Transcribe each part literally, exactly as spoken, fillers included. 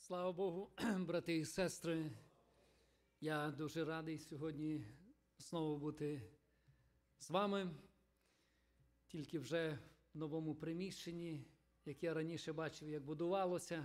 Слава Богу, брати і сестри, я дуже радий сьогодні знову бути з вами, тільки вже в новому приміщенні, як я раніше бачив, як будувалося.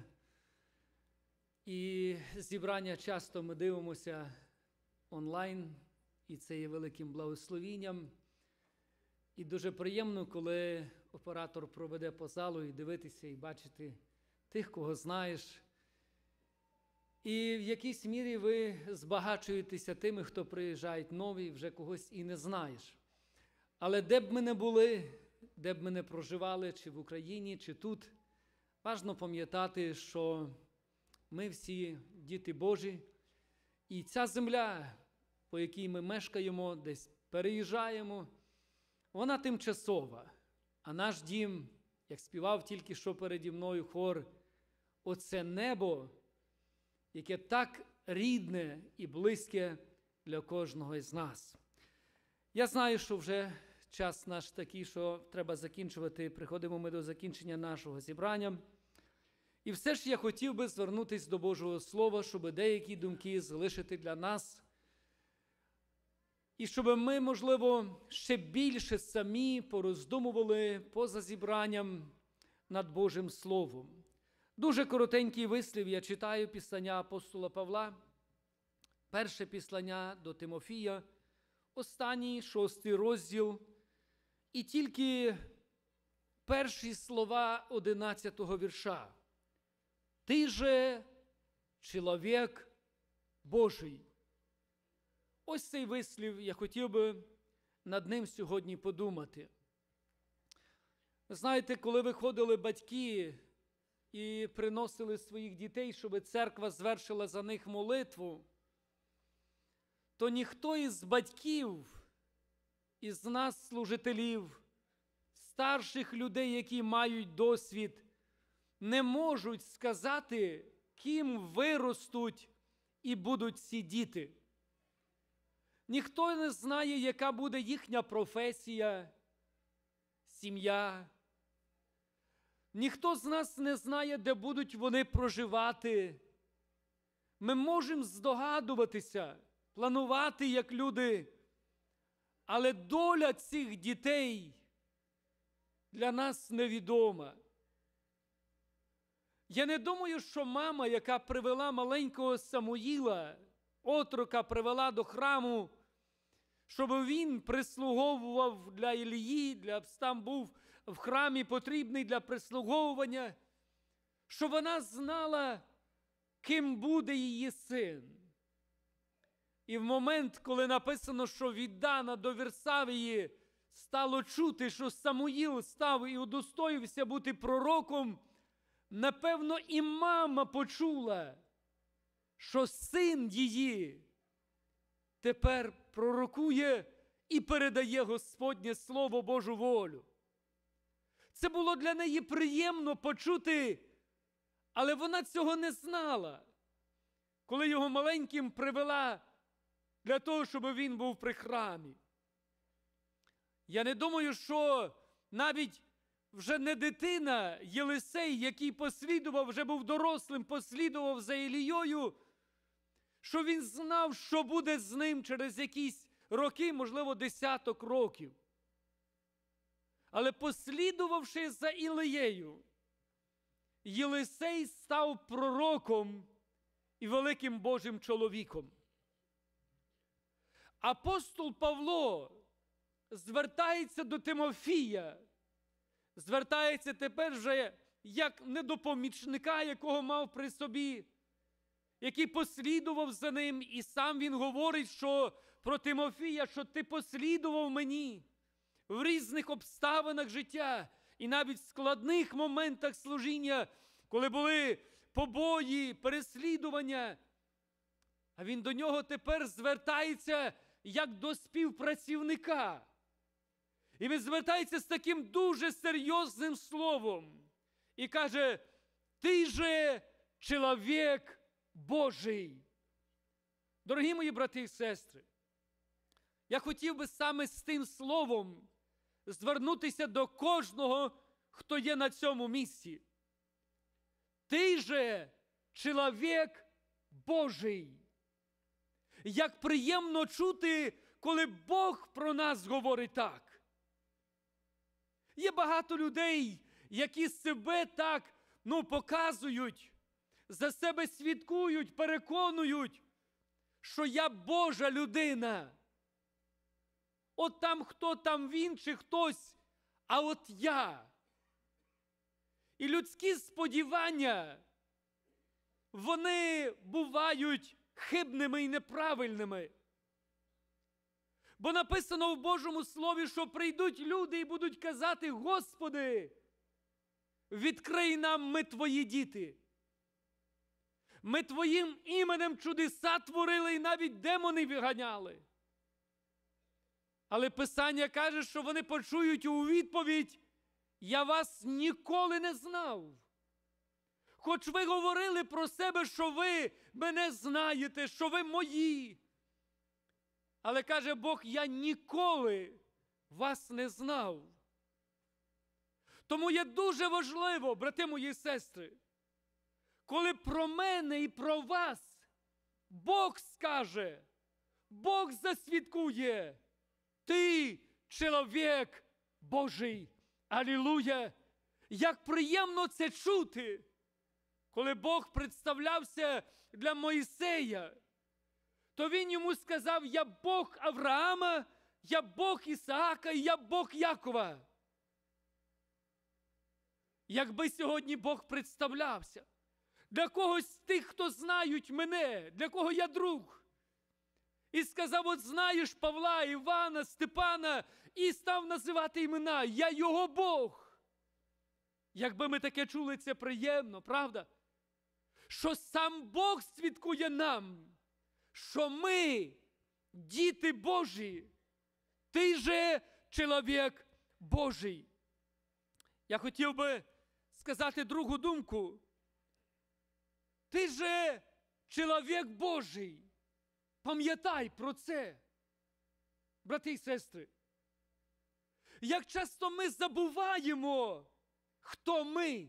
І зібрання часто ми дивимося онлайн, і це є великим благословінням. І дуже приємно, коли оператор проведе по залу і дивитися, і бачити тих, кого знаєш. І в якійсь мірі ви збагачуєтеся тими, хто приїжджають нові, вже когось і не знаєш. Але де б ми не були, де б ми не проживали, чи в Україні, чи тут, важливо пам'ятати, що ми всі діти Божі, і ця земля, по якій ми мешкаємо, десь переїжджаємо, вона тимчасова. А наш дім, як співав тільки що переді мною хор, оце небо, яке так рідне і близьке для кожного із нас. Я знаю, що вже час наш такий, що треба закінчувати, приходимо ми до закінчення нашого зібрання. І все ж я хотів би звернутися до Божого Слова, щоб деякі думки залишити для нас. І щоб ми, можливо, ще більше самі пороздумували поза зібранням над Божим Словом. Дуже коротенький вислів я читаю післання апостола Павла, перше післання до Тимофія, останній шостий розділ, і тільки перші слова одинадцятого вірша. «Ти же чоловік Божий». Ось цей вислів, я хотів би над ним сьогодні подумати. Ви знаєте, коли виходили батьки і приносили своїх дітей, щоб церква звершила за них молитву, то ніхто із батьків, із нас, служителів, старших людей, які мають досвід, не можуть сказати, ким виростуть і будуть ці діти. Ніхто не знає, яка буде їхня професія, сім'я. Ніхто з нас не знає, де будуть вони проживати. Ми можемо здогадуватися, планувати як люди, але доля цих дітей для нас невідома. Я не думаю, що мама, яка привела маленького Самуїла, отрока привела до храму, щоб він прислуговував для Ілії, для там був в храмі потрібний для прислуговування, що вона знала, ким буде її син. І в момент, коли написано, що від Дана до Вірсавії стало чути, що Самуїл став і удостоївся бути пророком, напевно, і мама почула, що син її тепер пророкує і передає Господнє Слово, Божу волю. Це було для неї приємно почути, але вона цього не знала, коли його маленьким привела для того, щоб він був при храмі. Я не думаю, що навіть вже не дитина Єлисей, який послідував, вже був дорослим, послідував за Ілією, що він знав, що буде з ним через якісь роки, можливо, десяток років. Але послідувавши за Ілією, Єлисей став пророком і великим Божим чоловіком. Апостол Павло звертається до Тимофія, звертається тепер вже як не до помічника, якого мав при собі, який послідував за ним, і сам він говорить, що про Тимофія, що ти послідував мені в різних обставинах життя і навіть в складних моментах служіння, коли були побої, переслідування. А він до нього тепер звертається як до співпрацівника. І він звертається з таким дуже серйозним словом і каже: «Ти же чоловік Божий». Дорогі мої брати і сестри, я хотів би саме з тим словом звернутися до кожного, хто є на цьому місці. Ти же чоловік Божий. Як приємно чути, коли Бог про нас говорить так. Є багато людей, які себе так, ну, показують, за себе свідкують, переконують, що я Божа людина. От там хто там він чи хтось, а от я. І людські сподівання, вони бувають хибними і неправильними. Бо написано в Божому Слові, що прийдуть люди і будуть казати: Господи, відкрий нам, ми Твої діти. Ми Твоїм іменем чудеса творили і навіть демони виганяли. Але Писання каже, що вони почують у відповідь: я вас ніколи не знав. Хоч ви говорили про себе, що ви мене знаєте, що ви мої. Але каже Бог: я ніколи вас не знав. Тому є дуже важливо, брати мої сестри, коли про мене і про вас Бог скаже, Бог засвідкує: ти чоловік Божий. Алілуя! Як приємно це чути, коли Бог представлявся для Мойсея, то він йому сказав: я Бог Авраама, я Бог Ісаака і я Бог Якова. Якби сьогодні Бог представлявся для когось з тих, хто знають мене, для кого я друг, і сказав: от знаєш Павла, Івана, Степана, і став називати імена, я його Бог. Якби ми таке чули, це приємно, правда? Що сам Бог свідкує нам, що ми діти Божі, ти же чоловік Божий. Я хотів би сказати другу думку. Ти же чоловік Божий. Пам'ятай про це, брати і сестри. Як часто ми забуваємо, хто ми.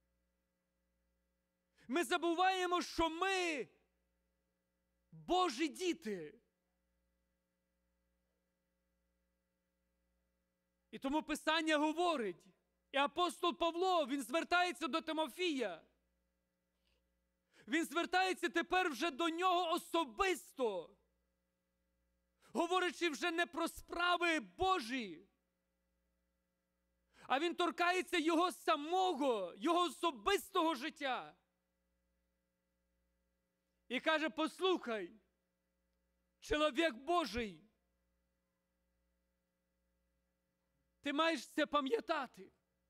Ми забуваємо, що ми Божі діти. І тому Писання говорить, і апостол Павло, він звертається до Тимофія. Він звертається тепер вже до нього особисто, говорячи вже не про справи Божі, а він торкається його самого, його особистого життя. І каже: послухай, чоловік Божий, ти маєш це пам'ятати.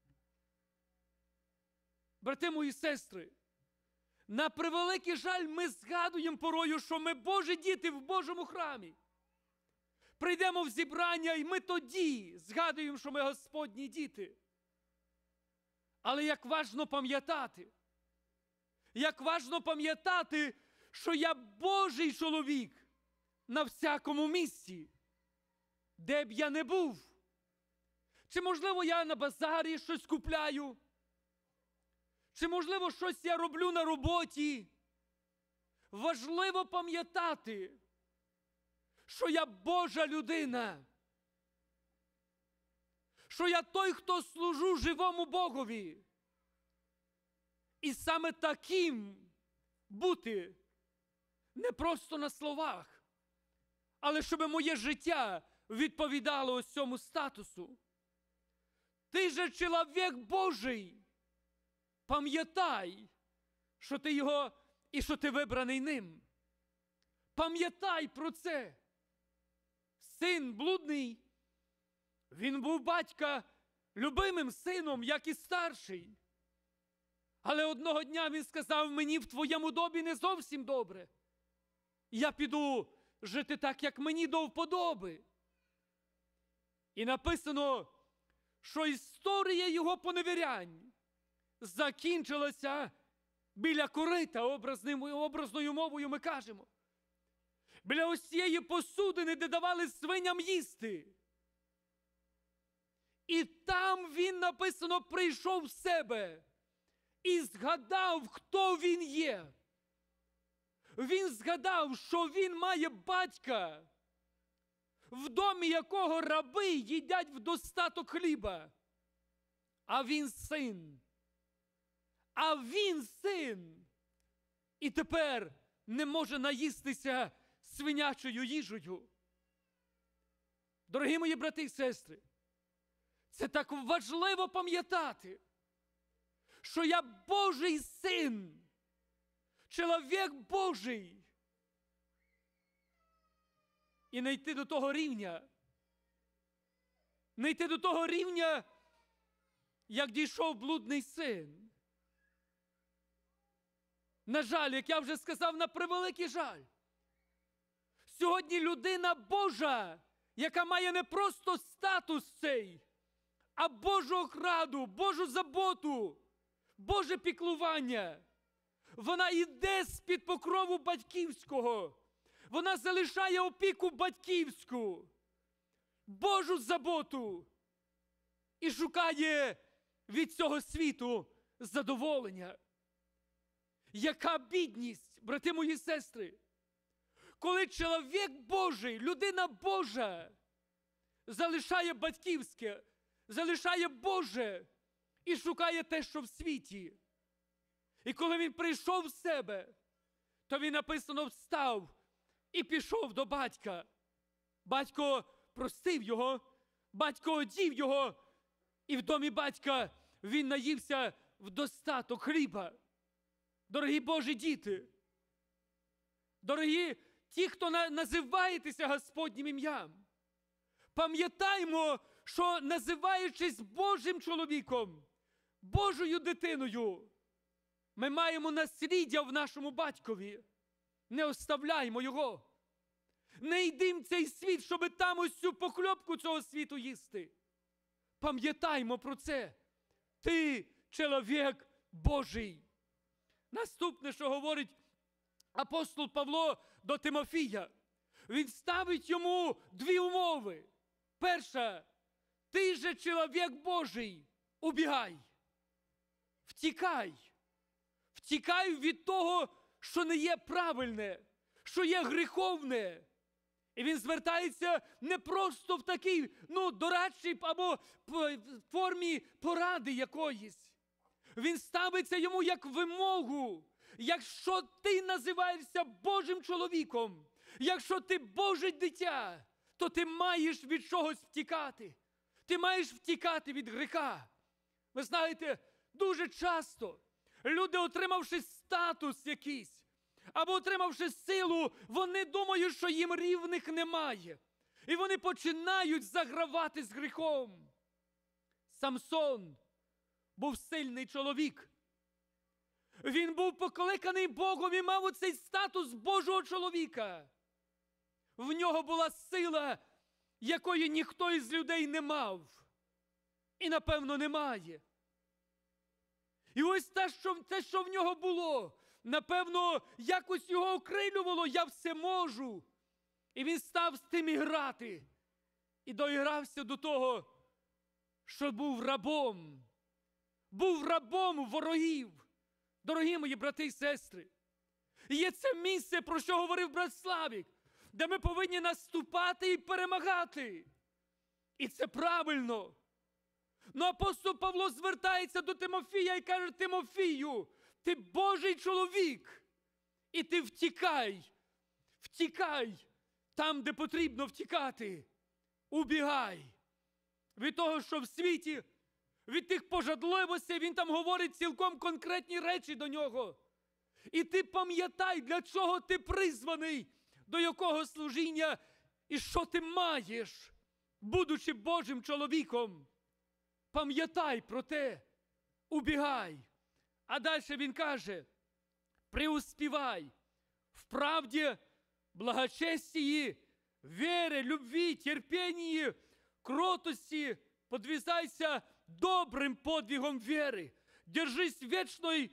Брати мої сестри, на превеликий жаль, ми згадуємо порою, що ми Божі діти в Божому храмі. Прийдемо в зібрання, і ми тоді згадуємо, що ми Господні діти. Але як важно пам'ятати, як важно пам'ятати, що я Божий чоловік на всякому місці, де б я не був. Чи, можливо, я на базарі щось купляю? Чи, можливо, щось я роблю на роботі? Важливо пам'ятати, що я Божа людина. Що я той, хто служу живому Богові. І саме таким бути не просто на словах, але щоб моє життя відповідало ось цьому статусу. Ти же чоловік Божий. Пам'ятай, що ти його і що ти вибраний ним. Пам'ятай про це. Син блудний, він був батька любимим сином, як і старший. Але одного дня він сказав: мені в твоєму домі не зовсім добре. Я піду жити так, як мені до вподоби. І написано, що історія його поневірянь закінчилася біля корита, образною, образною мовою ми кажемо. Біля ось цієї посудини, де давали свиням їсти. І там він, написано, прийшов в себе і згадав, хто він є. він згадав, що він має батька, в домі якого раби їдять вдостаток хліба. А він син. А він син. І тепер не може наїстися свинячою їжею. Дорогі мої брати і сестри, це так важливо пам'ятати, що я Божий син, чоловік Божий. І не йти до того рівня, не йти до того рівня, як дійшов блудний син. На жаль, як я вже сказав, на превеликий жаль. Сьогодні людина Божа, яка має не просто статус цей, а Божу охрану, Божу заботу, Боже піклування. Вона йде з-під покрову батьківського. Вона залишає опіку батьківську, Божу заботу і шукає від цього світу задоволення. Яка бідність, брати мої сестри, коли чоловік Божий, людина Божа залишає батьківське, залишає Боже і шукає те, що в світі. І коли він прийшов в себе, то він, написано, встав і пішов до батька. Батько простив його, батько одів його, і в домі батька він наївся в достаток хліба. Дорогі Божі діти, дорогі ті, хто називаєтеся Господнім ім'ям, пам'ятаймо, що називаючись Божим чоловіком, Божою дитиною, ми маємо насліддя в нашому батькові. Не оставляймо його. Не йдім в цей світ, щоб там ось цю похльопку цього світу їсти. Пам'ятаймо про це. Ти чоловік Божий. Наступне, що говорить апостол Павло до Тимофія. Він ставить йому дві умови. Перша. Ти же чоловік Божий. Убігай. Втікай. Втікай від того, що не є правильне, що є гріховне. І він звертається не просто в такій, ну, дорадчій або формі поради якоїсь. Він ставиться йому як вимогу. Якщо ти називаєшся Божим чоловіком, якщо ти Боже дитя, то ти маєш від чогось втікати. Ти маєш втікати від гріха. Ви знаєте, дуже часто люди, отримавши статус якийсь, або отримавши силу, вони думають, що їм рівних немає. І вони починають загравати з гріхом. Самсон був сильний чоловік. Він був покликаний Богом і мав оцей статус Божого чоловіка. В нього була сила, якої ніхто із людей не мав. І, напевно, немає. І ось те, що, те, що в нього було, напевно, якось його окрилювало, я все можу. І він став з тим і грати. І доігрався до того, що був рабом. Був рабом ворогів. Дорогі мої брати і сестри, є це місце, про що говорив брат Славік, де ми повинні наступати і перемагати. І це правильно. Но апостол Павло звертається до Тимофія і каже: Тимофію, ти Божий чоловік, і ти втікай, втікай там, де потрібно втікати. Убігай від того, що в світі, від тих пожадливостей, він там говорить цілком конкретні речі до нього. І ти пам'ятай, для чого ти призваний, до якого служіння, і що ти маєш, будучи Божим чоловіком. Пам'ятай про те, убігай. А далі він каже: преуспівай в правді, благочестии, вере, любви, терпении, кротости, подвизайся добрым подвигом веры, держись вечной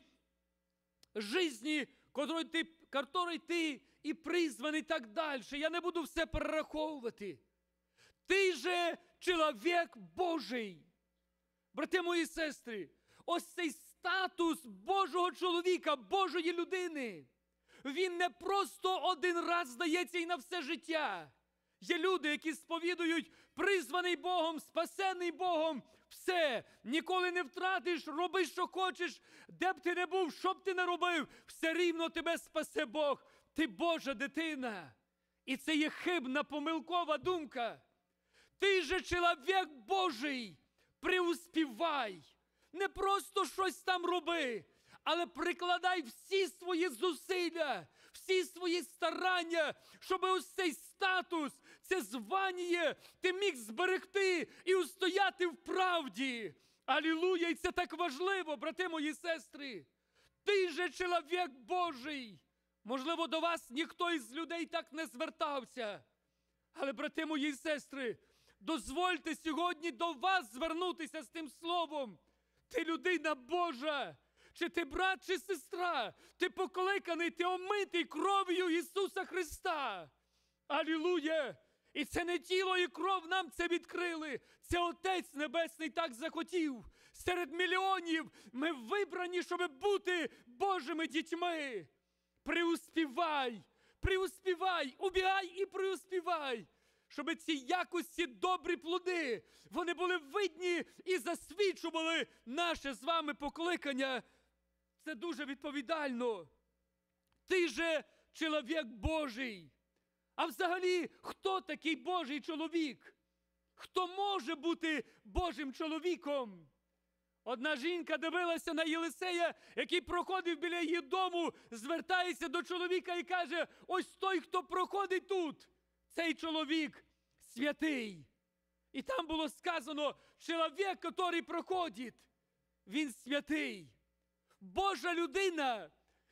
жизни, которой ти, которой ти і призваний, і так далі. Я не буду все перераховувати. Ти же чоловік Божий. Брати мої сестри, ось цей статус Божого чоловіка, Божої людини, він не просто один раз здається і на все життя. Є люди, які сповідують, призваний Богом, спасений Богом, все, ніколи не втратиш, роби, що хочеш, де б ти не був, що б ти не робив, все рівно тебе спасе Бог. Ти Божа дитина. І це є хибна, помилкова думка. Ти же чоловік Божий, преуспівай. Не просто щось там роби, але прикладай всі свої зусилля, всі свої старання, щоб ось цей статус, це звання ти міг зберегти і устояти в правді. Алілуя! І це так важливо, брати мої сестри. Ти же чоловік Божий. Можливо, до вас ніхто із людей так не звертався. Але, брати мої сестри, дозвольте сьогодні до вас звернутися з тим словом. Ти людина Божа. Чи ти брат, чи сестра, ти покликаний, ти омитий кров'ю Ісуса Христа. Алілуя! І це не тіло і кров нам це відкрили. Це Отець Небесний так захотів. Серед мільйонів ми вибрані, щоб бути Божими дітьми. Преуспівай, преуспівай, убігай і преуспівай. Щоб ці якості, добрі плоди, вони були видні і засвідчували наше з вами покликання. Це дуже відповідально. Ти же чоловік Божий. А взагалі, хто такий Божий чоловік? Хто може бути Божим чоловіком? Одна жінка дивилася на Єлисея, який проходив біля її дому, звертається до чоловіка і каже, ось той, хто проходить тут, цей чоловік святий. І там було сказано, чоловік, який проходить, він святий. Божа людина,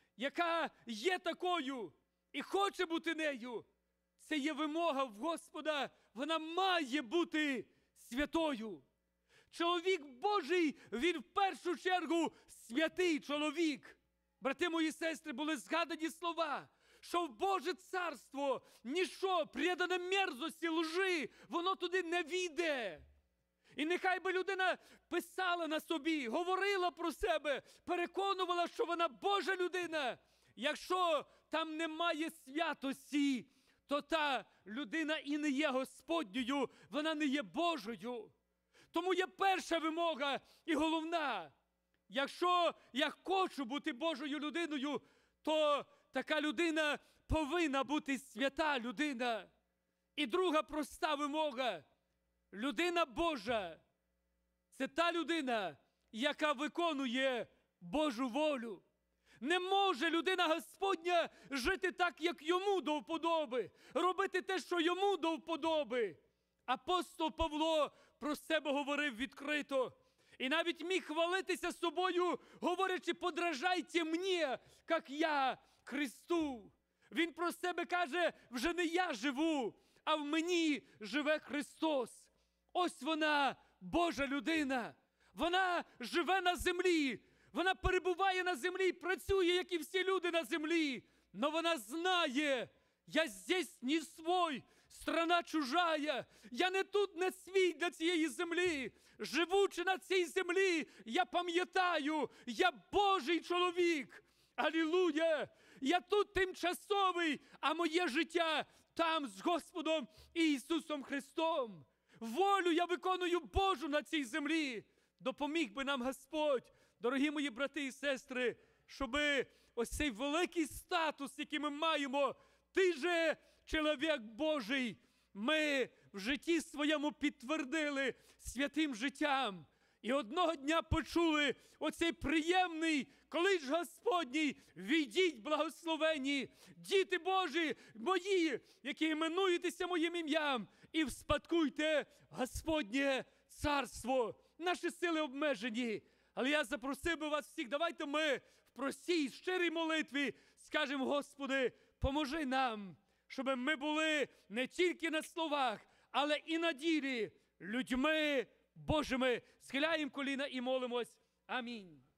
яка є такою і хоче бути нею, це є вимога в Господа, вона має бути святою. Чоловік Божий, він в першу чергу святий чоловік. Брати мої сестри, були згадані слова, що в Боже царство ніщо, предане мерзості, лжи, воно туди не війде. І нехай би людина писала на собі, говорила про себе, переконувала, що вона Божа людина. Якщо там немає святості, то та людина і не є Господньою, вона не є Божою. Тому є перша вимога і головна. Якщо я хочу бути Божою людиною, то така людина повинна бути свята людина. І друга проста вимога. Людина Божа – це та людина, яка виконує Божу волю. Не може людина Господня жити так, як йому до вподоби, робити те, що йому до вподоби. Апостол Павло про себе говорив відкрито. І навіть міг хвалитися собою, говорячи, подражайте мені, як я Христу. Він про себе каже, вже не я живу, а в мені живе Христос. Ось вона, Божа людина. Вона живе на землі. Вона перебуває на землі, працює, як і всі люди на землі. Но вона знає, я здесь не свой, страна чужая. Я не тут, не свій для цієї землі. Живучи на цій землі, я пам'ятаю, я Божий чоловік. Алілуя! Я тут тимчасовий, а моє життя там з Господом Ісусом Христом. Волю я виконую Божу на цій землі. Допоміг би нам Господь, дорогі мої брати і сестри, щоби ось цей великий статус, який ми маємо, ти же чоловік Божий, ми в житті своєму підтвердили святим життям. І одного дня почули оцей приємний клич Господній: «Війдіть, благословені, діти Божі мої, які іменуєтеся моїм ім'ям, і вспадкуйте Господнє царство». Наші сили обмежені, але я запросив би вас всіх, давайте ми в простій, щирій молитві скажемо: Господи, поможи нам, щоб ми були не тільки на словах, але і на ділі людьми Божими. Схиляємо коліна і молимось. Амінь.